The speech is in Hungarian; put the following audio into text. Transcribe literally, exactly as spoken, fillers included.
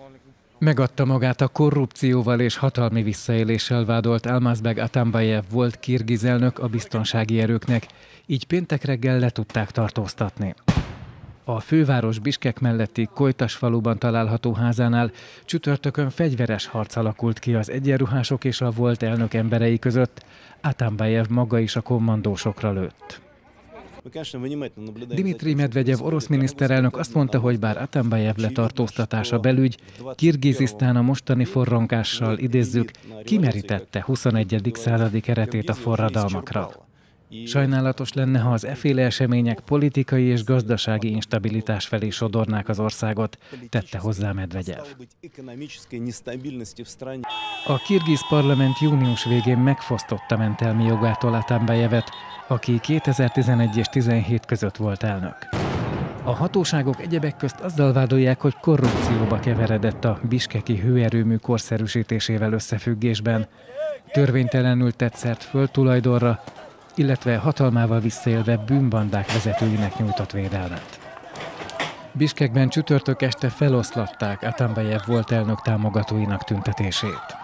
Megadta magát a korrupcióval és hatalmi visszaéléssel vádolt Almazbek Atambayev volt kirgiz elnök a biztonsági erőknek, így péntek reggel le tudták tartóztatni. A főváros Biskek melletti Kojtas faluban található házánál csütörtökön fegyveres harc alakult ki az egyenruhások és a volt elnök emberei között. Atambayev maga is a kommandósokra lőtt. Dmitrij Medvegyev orosz miniszterelnök azt mondta, hogy bár Atambayev letartóztatása belügy, Kirgizisztán a mostani forrongással, idézzük, kimerítette huszonegyedik századi keretét a forradalmakra. Sajnálatos lenne, ha az efféle események politikai és gazdasági instabilitás felé sodornák az országot, tette hozzá Medvegyev. A kirgiz parlament június végén megfosztotta mentelmi jogától Atambayevet, aki kétezer-tizenegy és tizenhét között volt elnök. A hatóságok egyebek közt azzal vádolják, hogy korrupcióba keveredett a biskeki hőerőmű korszerűsítésével összefüggésben, törvénytelenül tett szert földtulajdonra, illetve hatalmával visszaélve bűnbandák vezetőinek nyújtott védelmet. Biskekben csütörtök este feloszlatták Atambayev volt elnök támogatóinak tüntetését.